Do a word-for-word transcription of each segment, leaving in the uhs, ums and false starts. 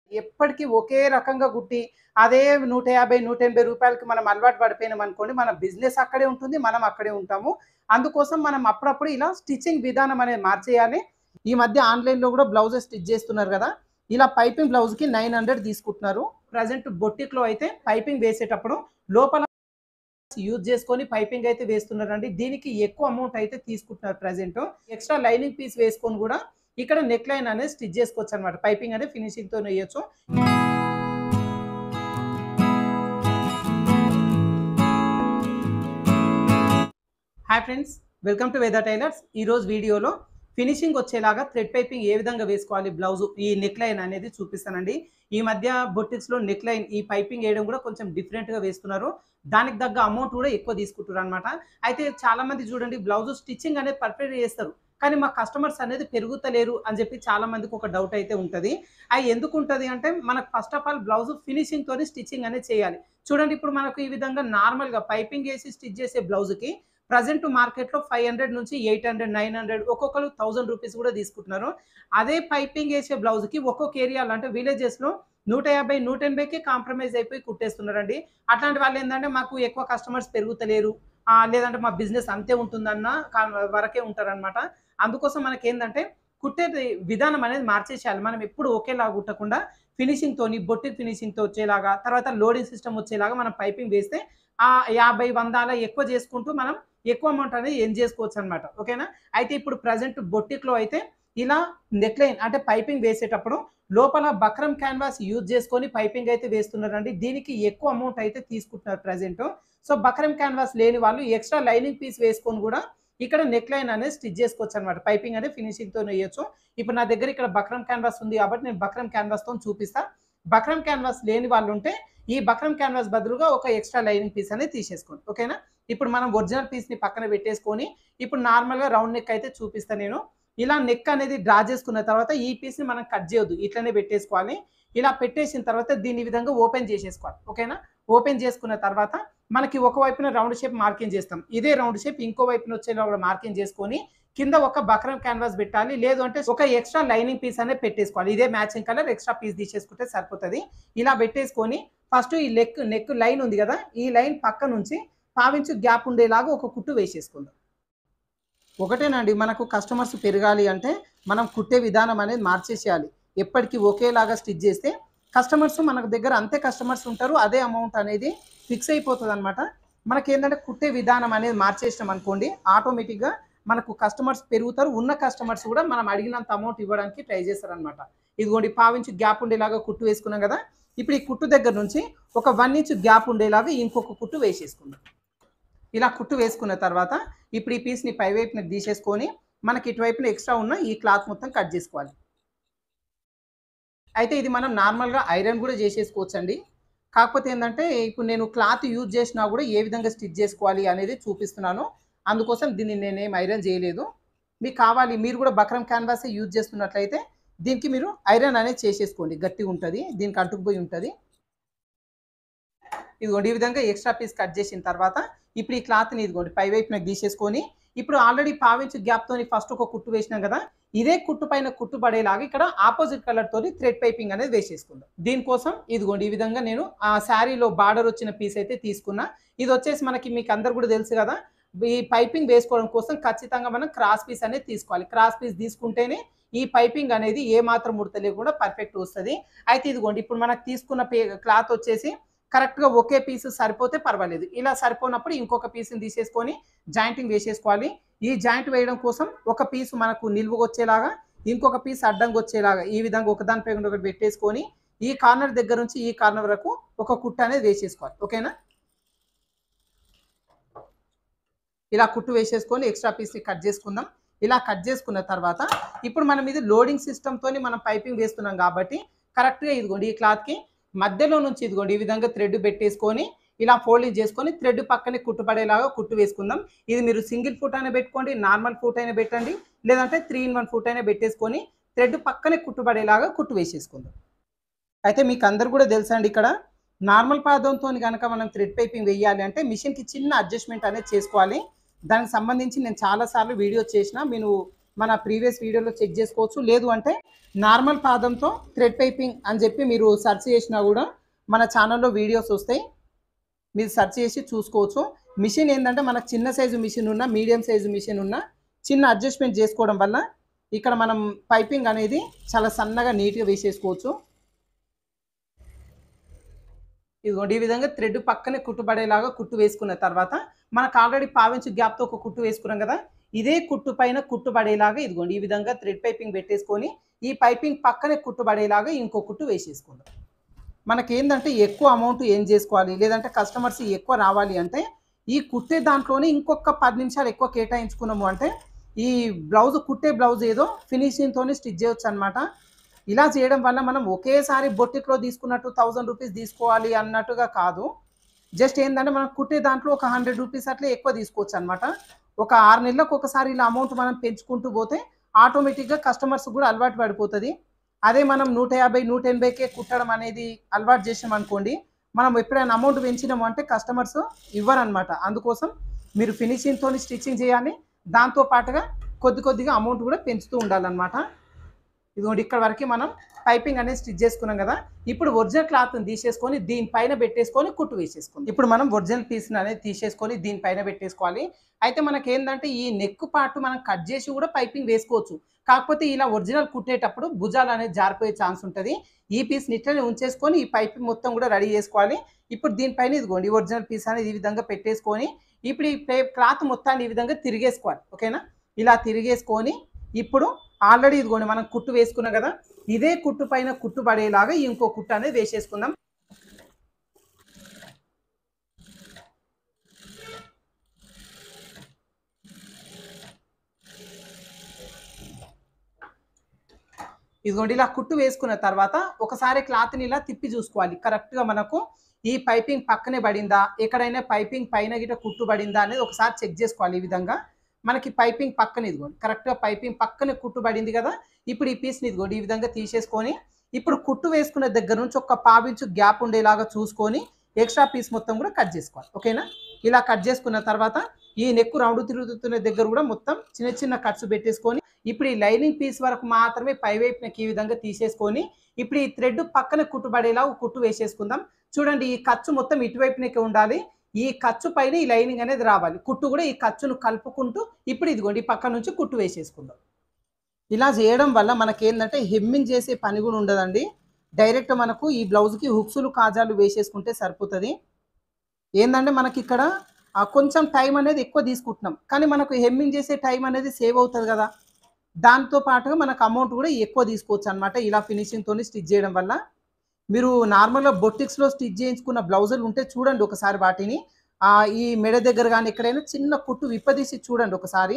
ఎప్పటికీ ఒకే రకంగా గుట్టి అదే నూట యాభై, నూట ఎనభై రూపాయలకి మనం అలవాటు పడిపోయినామనుకోండి, మన బిజినెస్ అక్కడే ఉంటుంది. మనం అక్కడే ఉంటాము. అందుకోసం మనం అప్పుడప్పుడు ఇలా స్టిచ్చింగ్ విధానం అనేది మార్చేయాలి. ఈ మధ్య ఆన్‌లైన్‌లో గూడా బ్లౌజెస్ స్టిచ్ జేస్తున్నారు గదా! ఇలా పైపింగ్ బ్లౌజ్‌కి తొమ్మిది వందలు తీసుకుంటున్నారు. ప్రెజెంట్ బొటిక్‌లో అయితే పైపింగ్ వేసేటప్పుడు లోపల యూజ్ చేసుకొని పైపింగ్ అయితే వేస్తున్నారండి. దీనికి ఎక్కువ అమౌంట్ అయితే తీసుకుంటున్నారు ప్రెజెంట్. ఎక్స్‌ట్రా లైనింగ్ పీస్ వేసుకొని గూడా ఇక్కడ నెక్ లైన్ అనేది స్టిచ్ చేసుకోవచ్చనమాట. పైపింగ్ అనేది ఫినిషింగ్‌తోనే ఎయొచ్చు. Hi friends, welcome to Veda tailors. ఈరోజు వీడియోలో ఫినిషింగ్ వచ్చేలాగా థ్రెడ్ పైపింగ్ ఏ విధంగా వేసుకోవాలి బ్లౌజు, ఈ నెక్ లైన్ అనేది చూపిస్తానండి. ఈ మధ్య బొటిక్స్‌లో నెక్ లైన్ ఈ పైపింగ్ వేయడం కూడా కొంచెం డిఫరెంట్‌గా వేస్తున్నారు. దానికి తగ్గ అమౌంట్ కూడా ఎక్కువ తీసుకుంటున్నారు అనమాట. అయితే చాలామంది చూడండి, బ్లౌజు స్టిచ్చింగ్ అనేది పర్ఫెక్ట్‌గా చేస్తారు. కానీ మా కస్టమర్స్ అనేది పెరుగుతలేరు అని చెప్పి చాలా మందికి ఒక డౌట్ అయితే ఉంటది. అయి ఎందుకు ఉంటది అంటే, మనకు ఫస్ట్ ఆఫ్ ఆల్ బ్లౌజు ఫినిషింగ్‌తోని స్టిచ్చింగ్ అనేది చేయాలి. చూడండి, ఇప్పుడు మనకు ఈ విధంగా నార్మల్‌గా పైపింగ్ వేసి స్టిచ్ చేసే బ్లౌజ్‌కి ప్రెజెంట్ మార్కెట్‌లో ఐదు వందలు నుంచి ఎనిమిది వందలు, తొమ్మిది వందలు ఒక్కొక్కరు వెయ్యి రూపీస్ కూడా తీసుకుంటున్నారు. అదే పైపింగ్ ఏసే బ్లౌజ్‌కి ఒక్కొక్క ఏరియాలో అంటే విలేజెస్‌లో నూట యాభై, నూట ఎనభైకే కాంప్రమైజ్ అయిపోయి కుట్టేస్తున్నారండి. అట్లాంటి వాళ్ళేందంటే, మాకు ఎక్కువ కస్టమర్స్ పెరుగుతలేరు, ఆహ్, లేదంటే మా బిజినెస్ అంతే ఉంటుందన్న క వరకే ఉంటారనమాట. అందుకోసం మనకేందంటే, కుట్టేది విధానం అనేది మార్చేసేయాలి. మనం ఎప్పుడు ఒకేలాగా కుట్టకుండా ఫినిషింగ్‌తోని బొటిక్ ఫినిషింగ్‌తో వచ్చేలాగా, తర్వాత లోడింగ్ సిస్టమ్ వచ్చేలాగా మనం పైపింగ్ వేస్తే ఆహ్, యాభై, వంద అలా ఎక్కువ చేసుకుంటూ మనం ఎక్కువ అమౌంట్ అనేది ఎర్న్ చేసుకోవచ్చనమాట. ఓకేనా? అయితే ఇప్పుడు ప్రెజెంట్ బొటిక్‌లో అయితే ఇలా నెక్ లైన్ అంటే పైపింగ్ వేసేటప్పుడు లోపల బక్రమ్ క్యాన్వాస్ యూజ్ చేసుకొని పైపింగ్ అయితే వేస్తున్నారండి. దీనికి ఎక్కువ అమౌంట్ అయితే తీసుకుంటున్నారు ప్రెజెంట్. సో, బక్రమ్ క్యాన్వాస్ లేని వాళ్ళు ఎక్స్‌ట్రా లైనింగ్ పీస్ వేసుకొని కూడా ఇక్కడ నెక్ లైన్ అనేది స్టిచ్ చేసుకోవచ్చనమాట. పైపింగ్ అనేది ఫినిషింగ్‌తోనే ఎయొచ్చు. ఇప్పుడు నా దగ్గర ఇక్కడ బక్రమ్ క్యాన్వాస్ ఉంది కాబట్టి నేను బక్రమ్ క్యాన్వాస్‌తోని చూపిస్తా. బక్రమ్ క్యాన్వాస్ లేని వాళ్ళుంటే ఈ బక్రమ్ క్యాన్వాస్ బదులుగా ఒక ఎక్స్‌ట్రా లైనింగ్ పీస్ అనేది తీసేసుకోండి. ఓకేనా? ఇప్పుడు మనం ఒరిజినల్ పీస్‌ని పక్కన పెట్టేసుకొని ఇప్పుడు నార్మల్‌గా రౌండ్ నెక్ అయితే చూపిస్తా నేను. ఇలా నెక్ అనేది డ్రా చేసుకున్న తర్వాత ఈ పీస్‌ని మనం కట్ చేయొద్దు. ఇట్లనే పెట్టేసుకోవాలి. ఇలా పెట్టేసిన తర్వాత దీన్ని ఈ విధంగా ఓపెన్ చేసేసుకోవాలి. ఓకేనా? ఓపెన్ చేసుకున్న తర్వాత మనకి ఒక వైపున రౌండ్ షేప్ మార్కింగ్ చేస్తాం. ఇదే రౌండ్ షేప్ ఇంకో వైపున వచ్చేలా కూడా మార్కింగ్ చేసుకొని కింద ఒక బక్రమ్ క్యాన్వాస్ పెట్టాలి. లేదు అంటే ఒక ఎక్స్‌ట్రా లైనింగ్ పీస్ అనేది పెట్టేసుకోవాలి. ఇదే మ్యాచింగ్ కలర్ ఎక్స్‌ట్రా పీస్ తీసేసుకుంటే సరిపోతది. ఇలా పెట్టేసుకొని ఫస్ట్ ఈ లెక్ నెక్ లైన్ ఉంది కదా! ఈ లైన్ పక్క నుంచి పావించు గ్యాప్ ఉండేలాగా ఒక కుట్టు వేసేసుకుందాం. ఒకటేనండి, మనకు కస్టమర్స్ పెరగాలి అంటే మనం కుట్టే విధానం అనేది మార్చేసేయాలి. ఎప్పటికీ ఒకేలాగా స్టిచ్ చేస్తే కస్టమర్స్ మనకు దగ్గర అంతే కస్టమర్స్ ఉంటారు. అదే అమౌంట్ అనేది ఫిక్స్ అయిపోతదనమాట. మనకేందంటే కుట్టే విధానం అనేది మార్చేసినాం అనుకోండి, ఆటోమేటిక్‌గా మనకు కస్టమర్స్ పెరుగుతారు. ఉన్న కస్టమర్స్ కూడా మనం అడిగినంత అమౌంట్ ఇవ్వడానికి ట్రై చేస్తారనమాట. ఇదిగోండి, పావించు గ్యాప్ ఉండేలాగా కుట్టు వేసుకున్నాం కదా! ఇప్పుడు ఈ కుట్టు దగ్గర నుంచి ఒక ఒకటి ఇంచ్ గ్యాప్ ఉండేలాగా ఇంకొక కుట్టు వేసేసుకుందాం. ఇలా కుట్టు వేసుకున్న తర్వాత ఇప్పుడు ఈ పీస్‌ని పై వైపున తీసేసుకొని మనకి ఇటువైపున ఎక్స్‌ట్రా ఉన్న ఈ క్లాత్ మొత్తం కట్ చేసుకోవాలి. అయితే ఇది మనం నార్మల్‌గా ఐరన్ కూడా చేసేసుకోవచ్చండి. కాకపోతే ఏందంటే, ఇప్పుడు నేను క్లాత్ యూజ్ చేసినా కూడా ఏ విధంగా స్టిచ్ చేసుకోవాలి అనేది చూపిస్తున్నాను. అందుకోసం దీన్ని నేనేం ఐరన్ చేయలేదు. మీకు కావాలి, మీరు కూడా బక్రమ్ క్యాన్వాసే యూజ్ చేస్తున్నట్లయితే దీనికి మీరు ఐరన్ అనేది చేసేసుకోండి. గట్టిగా ఉంటది. దీనికి అంటుకుపోయి ఉంటది. ఇదిగోండి, ఈ విధంగా ఎక్స్‌ట్రా పీస్ కట్ చేసిన తర్వాత ఇప్పుడు ఈ క్లాత్‌ని ఇదిగోండి పై వైపునకి తీసేసుకొని ఇప్పుడు ఆల్రెడీ పావించు గ్యాప్‌తోని ఫస్ట్ ఒక కుట్టు వేసినాం కదా! ఇదే కుట్టు పైన కుట్టు పడేలాగా ఇక్కడ ఆపోజిట్ కలర్ తోని థ్రెడ్ పైపింగ్ అనేది వేసేసుకుందాం. దీనికోసం ఇదిగోండి ఈ విధంగా నేను ఆ శారీలో బార్డర్ వచ్చిన పీస్ అయితే తీసుకున్నా. ఇది వచ్చేసి మనకి మీకు అందరూ కూడా తెలుసు కదా! ఈ పైపింగ్ వేసుకోవడం కోసం ఖచ్చితంగా మనం క్రాస్ పీస్ అనేది తీసుకోవాలి. క్రాస్ పీస్ తీసుకుంటేనే ఈ పైపింగ్ అనేది ఏ మాత్రం ముడత లేకుండా పర్ఫెక్ట్ వస్తది. అయితే ఇదిగోండి, ఇప్పుడు మనకు తీసుకున్న పే క్లాత్ వచ్చేసి కరెక్ట్‌గా ఒకే పీస్ సరిపోతే పర్వాలేదు. ఇలా సరిపోనప్పుడు ఇంకొక పీస్‌ని తీసేసుకొని జాయింటింగ్ వేసేసుకోవాలి. ఈ జాయింట్ వేయడం కోసం ఒక పీస్ మనకు నిలువుగొచ్చేలాగా, ఇంకొక పీస్ అడ్డంగొచ్చేలాగా ఈ విధంగా ఒకదానిపై ఒకటి పెట్టేసుకొని ఈ కార్నర్ దగ్గర నుంచి ఈ కార్నర్ వరకు ఒక కుట్టు అనేది వేసేసుకోవాలి. ఓకేనా? ఇలా కుట్టు వేసేసుకొని ఎక్స్‌ట్రా పీస్‌ని కట్ చేసుకుందాం. ఇలా కట్ చేసుకున్న తర్వాత ఇప్పుడు మనం ఇది లోడింగ్ సిస్టమ్‌తోని మనం పైపింగ్ వేస్తున్నాం కాబట్టి కరెక్ట్‌గా ఇదిగోండి ఈ క్లాత్‌కి మధ్యలో నుంచి ఇదిగోండి ఈ విధంగా థ్రెడ్ పెట్టేసుకొని ఇలా ఫోల్డింగ్ చేసుకొని థ్రెడ్ పక్కనే కుట్టు పడేలాగా కుట్టు వేసుకుందాం. ఇది మీరు సింగిల్ ఫుట్ అయినా పెట్టుకోండి, నార్మల్ ఫుట్ అయినా పెట్టండి, లేదంటే మూడు ఇన్ వన్ ఫుట్ అయినా పెట్టేసుకొని థ్రెడ్ పక్కనే కుట్టు పడేలాగా కుట్టు వేసేసుకుందాం. అయితే మీకు అందరూ కూడా తెలుసండి, ఇక్కడ నార్మల్ పాదంతోని గనక మనం థ్రెడ్ పైపింగ్ వేయాలి అంటే మిషన్‌కి చిన్న అడ్జస్ట్‌మెంట్ అనేది చేసుకోవాలి. దానికి సంబంధించి నేను చాలా సార్లు వీడియోస్ చేసినా, మీరు మన ప్రీవియస్ వీడియోలో చెక్ చేసుకోవచ్చు. లేదు అంటే నార్మల్ పాదంతో థ్రెడ్ పైపింగ్ అని చెప్పి మీరు సెర్చ్ చేసినా కూడా మన ఛానల్లో వీడియోస్ వస్తాయి, మీరు సెర్చ్ చేసి చూసుకోవచ్చు. మిషన్ ఏంటంటే మనకు చిన్న సైజు మిషన్ ఉన్న, మీడియం సైజు మిషన్ ఉన్న, చిన్న అడ్జస్ట్మెంట్ చేసుకోవడం వల్ల ఇక్కడ మనం పైపింగ్ అనేది చాలా సన్నగా నీట్గా వేసేసుకోవచ్చు. ఇదిగోండి ఈ విధంగా థ్రెడ్ పక్కనే కుట్టుబడేలాగా కుట్టు వేసుకున్న తర్వాత మనకు ఆల్రెడీ పావించు గ్యాప్తో ఒక కుట్టు వేసుకున్నాం కదా, ఇదే కుట్టు పైన కుట్టుబడేలాగా ఇదిగోండి ఈ విధంగా థ్రెడ్ పైపింగ్ పెట్టేసుకొని ఈ పైపింగ్ పక్కనే కుట్టుబడేలాగా ఇంకో కుట్టు వేసేసుకుందాం. మనకి ఏంటంటే ఎక్కువ అమౌంట్ ఏం చేసుకోవాలి, లేదంటే కస్టమర్స్ ఎక్కువ రావాలి అంటే ఈ కుట్టే దాంట్లోనే ఇంకొక పది నిమిషాలు ఎక్కువ కేటాయించుకున్నాము అంటే ఈ బ్లౌజ్ కుట్టే బ్లౌజ్ ఏదో ఫినిషింగ్తోనే స్టిచ్ చేయొచ్చు అనమాట. ఇలా చేయడం వల్ల మనం ఒకేసారి బొట్టిక్లో తీసుకున్నట్టు థౌజండ్ రూపీస్ తీసుకోవాలి అన్నట్టుగా కాదు. జస్ట్ ఏంటంటే మనం కుట్టే దాంట్లో ఒక హండ్రెడ్ రూపీస్ అట్లా ఎక్కువ తీసుకోవచ్చు అనమాట. ఒక ఆరు నెలలకు ఒకసారి ఇలా అమౌంట్ మనం పెంచుకుంటూ పోతే ఆటోమేటిక్గా కస్టమర్స్ కూడా అలవాటు పడిపోతుంది. అదే మనం నూట యాభై నూట ఎనభైకే కుట్టడం అనేది అలవాటు చేసాం అనుకోండి, మనం ఎప్పుడైనా అమౌంట్ పెంచినాము అంటే కస్టమర్స్ ఇవ్వరనమాట. అందుకోసం మీరు ఫినిషింగ్తో స్టిచ్చింగ్ చేయాలి, దాంతో పాటుగా కొద్ది కొద్దిగా అమౌంట్ కూడా పెంచుతూ ఉండాలన్నమాట. ఇదిగోండి ఇక్కడ వరకు మనం పైపింగ్ అనేది స్టిచ్ చేసుకున్నాం కదా, ఇప్పుడు ఒరిజినల్ క్లాత్ని తీసేసుకొని దీనిపైన పెట్టేసుకొని కుట్టు వేసేసుకుందాం. ఇప్పుడు మనం ఒరిజినల్ పీస్ని అనేది తీసేసుకొని దీనిపైన పెట్టేసుకోవాలి. అయితే మనకి ఏంటంటే ఈ నెక్ పార్ట్ మనం కట్ చేసి కూడా పైపింగ్ వేసుకోవచ్చు. కాకపోతే ఇలా ఒరిజినల్ కుట్టేటప్పుడు భుజాలు అనేది జారిపోయే ఛాన్స్ ఉంటుంది. ఈ పీస్ని ఇట్లనే ఉంచేసుకొని ఈ పైపింగ్ మొత్తం కూడా రెడీ చేసుకోవాలి. ఇప్పుడు దీనిపైన ఇదిగోండి ఒరిజినల్ పీస్ అనేది ఈ విధంగా పెట్టేసుకొని ఇప్పుడు ఈ క్లాత్ మొత్తాన్ని ఈ విధంగా తిరిగేసుకోవాలి. ఓకేనా, ఇలా తిరిగేసుకొని ఇప్పుడు ఆల్రెడీ ఇదిగోండి మనం కుట్టు వేసుకున్నాం కదా, ఇదే కుట్టు పైన కుట్టు పడేలాగా ఇంకో కుట్టు అనేది వేసేసుకుందాం. ఇదిగోండి ఇలా కుట్టు వేసుకున్న తర్వాత ఒకసారి క్లాత్ని ఇలా తిప్పి చూసుకోవాలి, కరెక్ట్గా మనకు ఈ పైపింగ్ పక్కనే పడిందా, ఎక్కడైనా పైపింగ్ పైన గిట కుట్టు పడిందా అనేది ఒకసారి చెక్ చేసుకోవాలి. ఈ విధంగా మనకి పైపింగ్ పక్కన ఇదిగోండి కరెక్ట్గా పైపింగ్ పక్కనే కుట్టు పడింది కదా, ఇప్పుడు ఈ పీస్ని ఇదిగోండి ఈ విధంగా తీసేసుకొని ఇప్పుడు కుట్టు వేసుకున్న దగ్గర నుంచి ఒక పావించు గ్యాప్ ఉండేలాగా చూసుకొని ఎక్స్ట్రా పీస్ మొత్తం కూడా కట్ చేసుకోవాలి. ఓకేనా, ఇలా కట్ చేసుకున్న తర్వాత ఈ నెక్ రౌండ్ తిరుగుతున్న దగ్గర కూడా మొత్తం చిన్న చిన్న కట్స్ పెట్టేసుకొని ఇప్పుడు ఈ లైనింగ్ పీస్ వరకు మాత్రమే పై వైపునకి ఈ విధంగా తీసేసుకొని ఇప్పుడు ఈ థ్రెడ్ పక్కన కుట్టుబడేలా కుట్టు వేసేసుకుందాం. చూడండి ఈ ఖర్చు మొత్తం ఇటువైపునకే ఉండాలి, ఈ ఖర్చు పైన ఈ లైనింగ్ అనేది రావాలి, కుట్టు కూడా ఈ ఖర్చును కలుపుకుంటూ ఇప్పుడు ఇదిగోండి పక్క నుంచి కుట్టు వేసేసుకుందాం. ఇలా చేయడం వల్ల మనకి ఏంటంటే హెమ్మింగ్ చేసే పని కూడా ఉండదండి. డైరెక్ట్ మనకు ఈ బ్లౌజ్కి హుక్సులు కాజాలు వేసేసుకుంటే సరిపోతుంది. ఏంటంటే మనకి ఇక్కడ కొంచెం టైం అనేది ఎక్కువ తీసుకుంటున్నాం, కానీ మనకు హెమ్మింగ్ చేసే టైం అనేది సేవ్ అవుతుంది కదా, దాంతో పాటుగా మనకు అమౌంట్ కూడా ఎక్కువ తీసుకోవచ్చు అనమాట. ఇలా ఫినిషింగ్తో స్టిచ్ చేయడం వల్ల మీరు నార్మల్గా బొటిక్స్లో స్టిచ్ చేయించుకున్న బ్లౌజులు ఉంటే చూడండి ఒకసారి, వాటిని ఈ మెడ దగ్గర కానీ ఎక్కడైనా చిన్న కుట్టు విప్పదీసి చూడండి ఒకసారి,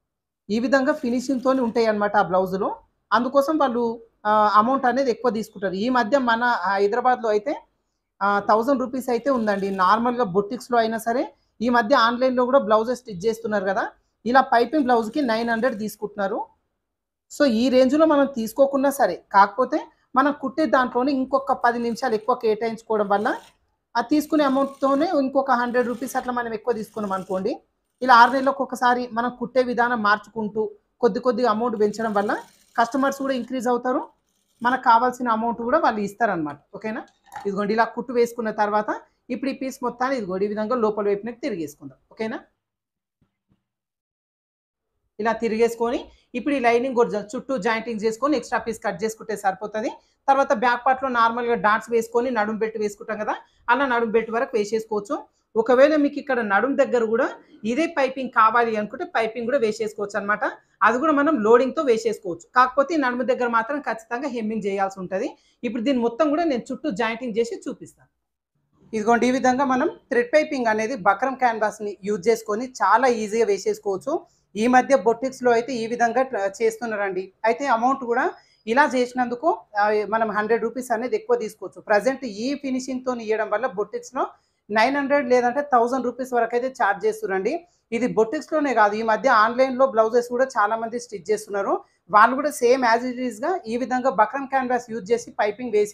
ఈ విధంగా ఫినిషింగ్తో ఉంటాయి అన్నమాట ఆ బ్లౌజులు. అందుకోసం వాళ్ళు అమౌంట్ అనేది ఎక్కువ తీసుకుంటారు. ఈ మధ్య మన హైదరాబాద్లో అయితే థౌజండ్ రూపీస్ అయితే ఉందండి నార్మల్గా బొటిక్స్లో అయినా సరే. ఈ మధ్య ఆన్లైన్లో కూడా బ్లౌజెస్ స్టిచ్ చేస్తున్నారు కదా, ఇలా పైపింగ్ బ్లౌజ్కి నైన్ హండ్రెడ్ తీసుకుంటున్నారు. సో ఈ రేంజ్లో మనం తీసుకోకున్నా సరే, కాకపోతే మనం కుట్టే దాంట్లోనే ఇంకొక పది నిమిషాలు ఎక్కువ కేటాయించుకోవడం వల్ల ఆ తీసుకునే అమౌంట్తోనే ఇంకొక హండ్రెడ్ రూపీస్ అట్లా మనం ఎక్కువ తీసుకున్నాం అనుకోండి, ఇలా ఆరు నెలలకు ఒకసారి మనం కుట్టే విధానం మార్చుకుంటూ కొద్ది కొద్దిగా అమౌంట్ పెంచడం వల్ల కస్టమర్స్ కూడా ఇంక్రీజ్ అవుతారు, మనకు కావాల్సిన అమౌంట్ కూడా వాళ్ళు ఇస్తారనమాట. ఓకేనా, ఇదిగోండి ఇలా కుట్టు వేసుకున్న తర్వాత ఇప్పుడు ఈ పీస్ మొత్తాన్ని ఇదిగోండి ఈ విధంగా లోపల వైపునకి తిరిగేసుకుందాం. ఓకేనా, ఇలా తిరిగేసుకొని ఇప్పుడు ఈ లైనింగ్ చుట్టూ జాయింటింగ్ చేసుకొని ఎక్స్ట్రా పీస్ కట్ చేసుకుంటే సరిపోతుంది. తర్వాత బ్యాక్ పార్ట్లో నార్మల్గా డాట్స్ వేసుకొని నడుం బెల్ట్ వేసుకుంటాం కదా, అలా నడుం బెల్ట్ వరకు వేసేసుకోవచ్చు. ఒకవేళ మీకు ఇక్కడ నడుం దగ్గర కూడా ఇదే పైపింగ్ కావాలి అనుకుంటే పైపింగ్ కూడా వేసేసుకోవచ్చు అనమాట. అది కూడా మనం లోడింగ్తో వేసేసుకోవచ్చు, కాకపోతే నడుము దగ్గర మాత్రం ఖచ్చితంగా హెమ్మింగ్ చేయాల్సి ఉంటుంది. ఇప్పుడు దీన్ని మొత్తం కూడా నేను చుట్టూ జాయింటింగ్ చేసి చూపిస్తాను. ఇదిగోండి ఈ విధంగా మనం థ్రెడ్ పైపింగ్ అనేది బక్రం క్యాన్వాస్ని యూజ్ చేసుకొని చాలా ఈజీగా వేసేసుకోవచ్చు. ఈ మధ్య బొటిక్స్లో అయితే ఈ విధంగా చేస్తున్నారండి. అయితే అమౌంట్ కూడా ఇలా చేసినందుకు మనం హండ్రెడ్ రూపీస్ అనేది ఎక్కువ తీసుకోవచ్చు. ప్రజెంట్ ఈ ఫినిషింగ్తో ఇవ్వడం వల్ల బొటిక్స్లో నైన్ హండ్రెడ్ లేదంటే థౌజండ్ రూపీస్ వరకు అయితే ఛార్జ్ చేస్తున్నారండి. ఇది బొటిక్స్లోనే కాదు, ఈ మధ్య ఆన్లైన్లో బ్లౌజెస్ కూడా చాలామంది స్టిచ్ చేస్తున్నారు. వాళ్ళు కూడా సేమ్ యాజ్ ఇట్ ఈస్గా ఈ విధంగా బక్రం క్యాన్వాస్ యూజ్ చేసి పైపింగ్ వేసి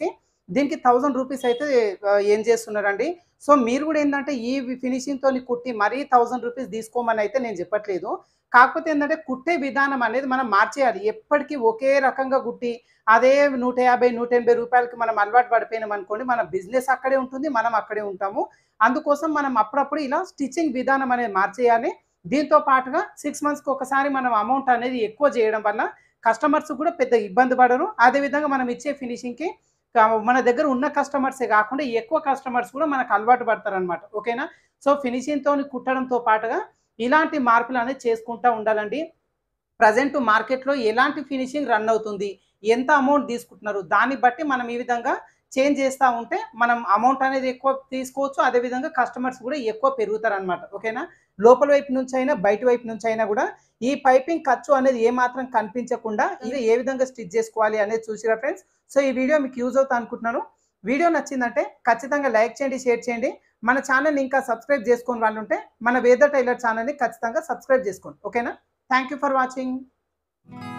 దీనికి థౌసండ్ రూపీస్ అయితే ఏం చేస్తున్నారండి. సో మీరు కూడా ఏంటంటే ఈ ఫినిషింగ్తో కుట్టి మరీ థౌసండ్ రూపీస్ తీసుకోమని అయితే నేను చెప్పట్లేదు. కాకపోతే ఏంటంటే కుట్టే విధానం అనేది మనం మార్చేయాలి. ఎప్పటికీ ఒకే రకంగా కుట్టి అదే నూట యాభై నూట ఎనభై రూపాయలకి మనం అలవాటు పడిపోయినాం అనుకోండి, మన బిజినెస్ అక్కడే ఉంటుంది, మనం అక్కడే ఉంటాము. అందుకోసం మనం అప్పుడప్పుడు ఇలా స్టిచ్చింగ్ విధానం అనేది మార్చేయాలి. దీంతో పాటుగా సిక్స్ మంత్స్కి ఒకసారి మనం అమౌంట్ అనేది ఎక్కువ చేయడం వల్ల కస్టమర్స్ కూడా పెద్ద ఇబ్బంది పడరు. అదేవిధంగా మనం ఇచ్చే ఫినిషింగ్కి మన దగ్గర ఉన్న కస్టమర్సే కాకుండా ఎక్కువ కస్టమర్స్ కూడా మనకు అలవాటు పడతారనమాట. ఓకేనా. సో ఫినిషింగ్తో కుట్టడంతో పాటుగా ఇలాంటి మార్పులు అనేది చేసుకుంటూ ఉండాలండి. ప్రజెంట్ మార్కెట్లో ఎలాంటి ఫినిషింగ్ రన్ అవుతుంది, ఎంత అమౌంట్ తీసుకుంటున్నారు, దాన్ని బట్టి మనం ఈ విధంగా చేంజ్ చేస్తూ ఉంటే మనం అమౌంట్ అనేది ఎక్కువ తీసుకోవచ్చు. అదేవిధంగా కస్టమర్స్ కూడా ఎక్కువ పెరుగుతారనమాట. ఓకేనా. లోపల వైపు నుంచి అయినా బయట వైపు నుంచి అయినా కూడా ఈ పైపింగ్ ఖర్చు అనేది ఏమాత్రం కనిపించకుండా ఇది ఏ విధంగా స్టిచ్ చేసుకోవాలి అనేది చూసిరా ఫ్రెండ్స్. సో ఈ వీడియో మీకు యూజ్ అవుతా అనుకుంటున్నాను. వీడియో నచ్చిందంటే ఖచ్చితంగా లైక్ చేయండి, షేర్ చేయండి. మన ఛానల్ని ఇంకా సబ్స్క్రైబ్ చేసుకొని వాళ్ళు ఉంటే మన వేద టైలర్ ఛానల్ని ఖచ్చితంగా సబ్స్క్రైబ్ చేసుకోండి. ఓకేనా. Thank you for watching.